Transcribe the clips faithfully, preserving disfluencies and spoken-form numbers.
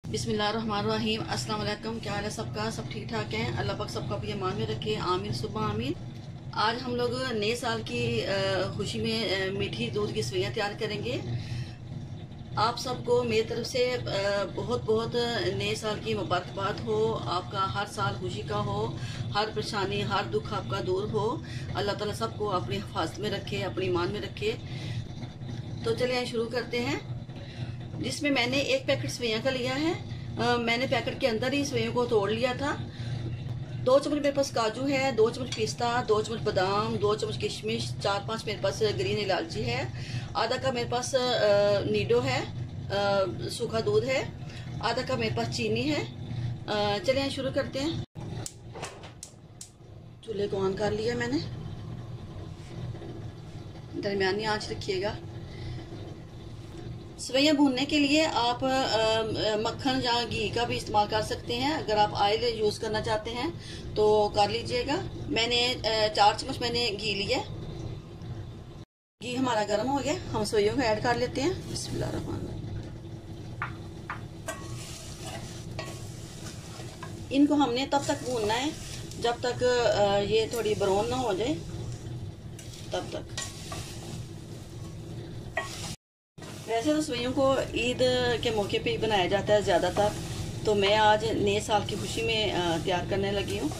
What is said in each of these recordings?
बिस्मिल्लाहिर्रहमानिर्रहीम। अस्सलाम वालेकुम। क्या हाल है सबका? सब ठीक ठाक हैं? अल्लाह पाक सबका भी ईमान में रखे, आमीन सुबह आमीन। आज हम लोग नए साल की खुशी में मीठी दूध की सवैयाँ तैयार करेंगे। आप सबको मेरी तरफ से बहुत बहुत नए साल की मुबारकबाद हो। आपका हर साल खुशी का हो, हर परेशानी हर दुख आपका दूर हो। अल्लाह ताला सबको अपनी हिफाजत में रखे, अपनी ईमान में रखे। तो चलिए शुरू करते हैं। जिसमें मैंने एक पैकेट सवैयाँ का लिया है। आ, मैंने पैकेट के अंदर ही सवैयों को तोड़ लिया था। दो चम्मच मेरे पास काजू है, दो चम्मच पिस्ता, दो चम्मच बादाम, दो चम्मच किशमिश, चार पांच मेरे पास ग्रीन इलायची है, आधा कप मेरे पास आ, नीडो है, आ, सूखा दूध है, आधा कप मेरे पास चीनी है। चलिए शुरू करते हैं। चूल्हे को ऑन कर लिया मैंने, दरमियानी आंच रखिएगा। सवैयाँ भूनने के लिए आप मक्खन या घी का भी इस्तेमाल कर सकते हैं। अगर आप ऑयल यूज़ करना चाहते हैं तो कर लीजिएगा। मैंने चार चम्मच मैंने घी लिया। घी हमारा गर्म हो गया, हम सवैयों को ऐड कर लेते हैं। बिस्मिल्लाहिर्रहमानिर्रहीम। इनको हमने तब तक भूनना है जब तक ये थोड़ी ब्राउन ना हो जाए, तब तक। वैसे तो सवैयों को ईद के मौके पे ही बनाया जाता है ज़्यादातर, तो मैं आज नए साल की खुशी में तैयार करने लगी हूँ।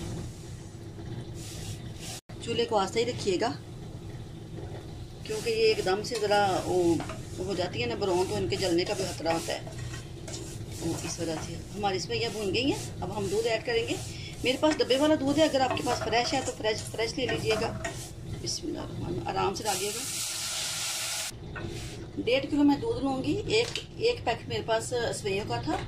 चूल्हे को आस्ते ही रखिएगा, क्योंकि ये एकदम से ज़रा वो हो जाती है ना ब्राउन, तो इनके जलने का भी खतरा होता है। इस वजह से हमारी सवैयाँ भून गई हैं। अब हम दूध ऐड करेंगे। मेरे पास डब्बे वाला दूध है, अगर आपके पास फ्रेश है तो फ्रेश फ्रेश ले लीजिएगा। बिस्मिल्लाह, आराम से डालिएगा। डेढ़ किलो मैं दूध लूँगी। एक एक पैकेट मेरे पास सवैयों का था।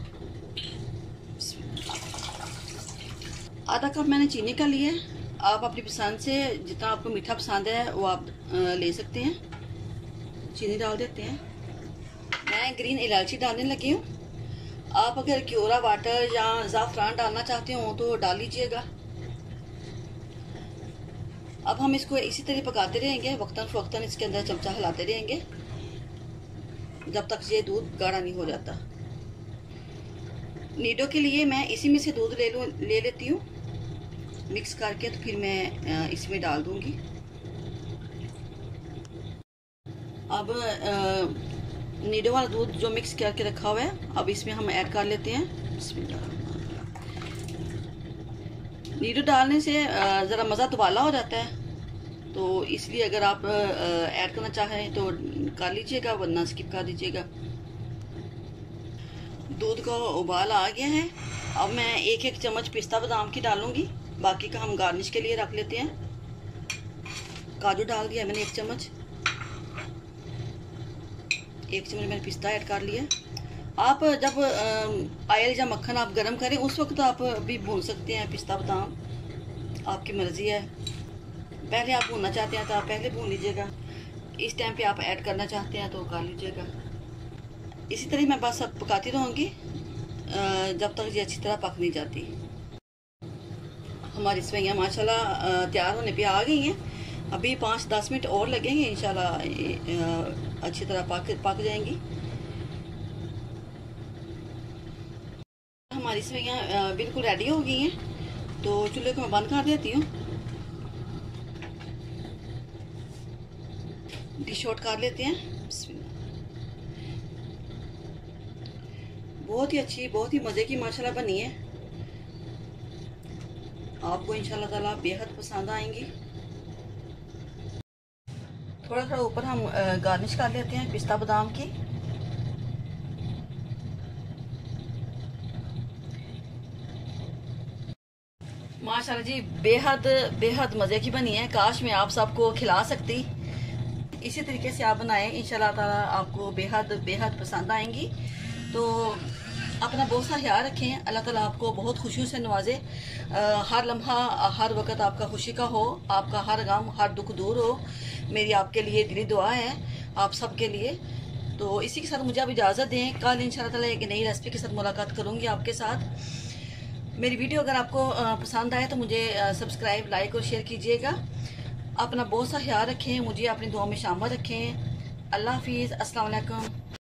आधा कप मैंने चीनी का लिया। आप अपनी पसंद से जितना आपको मीठा पसंद है वो आप ले सकते हैं। चीनी डाल देते हैं। मैं ग्रीन इलायची डालने लगी हूँ। आप अगर क्योरा वाटर या ज़ाफ़रान डालना चाहते हो तो डाल लीजिएगा। अब हम इसको इसी तरह पकाते रहेंगे, वक्तन फ़वक्तन इसके अंदर चमचा हिलाते रहेंगे जब तक ये दूध गाढ़ा नहीं हो जाता। नीडो के लिए मैं इसी में से दूध ले लूँ ले लेती हूँ मिक्स करके, तो फिर मैं इसमें डाल दूंगी। अब नीडो वाला दूध जो मिक्स करके रखा हुआ है, अब इसमें हम ऐड कर लेते हैं। नीडो डालने से ज़रा मज़ा दुबाला हो जाता है, तो इसलिए अगर आप ऐड करना चाहें तो कर लीजिएगा, वरना स्किप कर दीजिएगा। दूध का उबाल आ गया है। अब मैं एक एक चम्मच पिस्ता बादाम की डालूंगी, बाकी का हम गार्निश के लिए रख लेते हैं। काजू डाल दिया मैंने एक चम्मच, एक चम्मच मैंने पिस्ता ऐड कर लिया। आप जब ऑयल या मक्खन आप गरम करें उस वक्त आप भी भून सकते हैं पिस्ता बादाम, आपकी मर्जी है। पहले आप भूनना चाहते हैं तो आप पहले भून लीजिएगा, इस टाइम पे आप ऐड करना चाहते हैं तो कर लीजिएगा। इसी तरह मैं बस अब पकाती रहूँगी जब तक ये अच्छी तरह पक नहीं जाती। हमारी सवैयाँ माशाल्लाह तैयार होने पे आ गई हैं। अभी पाँच दस मिनट और लगेंगे, इंशाल्लाह अच्छी तरह पक पक जाएंगी। हमारी सवैयाँ बिल्कुल रेडी हो गई हैं, तो चूल्हे को मैं बंद कर देती हूँ। डिश आउट कर लेते हैं। बहुत ही अच्छी, बहुत ही मज़े की माशाल्लाह बनी है। आपको इंशाल्लाह ताला बेहद पसंद आएंगी। थोड़ा थोड़ा ऊपर हम गार्निश कर लेते हैं पिस्ता बादाम की। माशाल्लाह जी बेहद बेहद मज़े की बनी है। काश मैं आप सबको खिला सकती। इसी तरीके से आप बनाएं, इंशाल्लाह ताला आपको बेहद बेहद पसंद आएंगी। तो अपना बहुत सा ख्याल रखें। अल्लाह ताला आपको बहुत खुशियों से नवाजे। हर लम्हा हर वक्त आपका खुशी का हो, आपका हर गम हर दुख दूर हो। मेरी आपके लिए दिली दुआ है, आप सब के लिए। तो इसी के साथ मुझे आप इजाज़त दें। कल इंशाल्लाह ताला एक नई रेसिपी के साथ मुलाकात करूँगी आपके साथ। मेरी वीडियो अगर आपको पसंद आए तो मुझे सब्सक्राइब लाइक और शेयर कीजिएगा। अपना बहुत सा ख्याल रखें, मुझे अपनी दुआ में शामिल रखें। अल्लाह हाफिज़। अस्सलाम वालेकुम।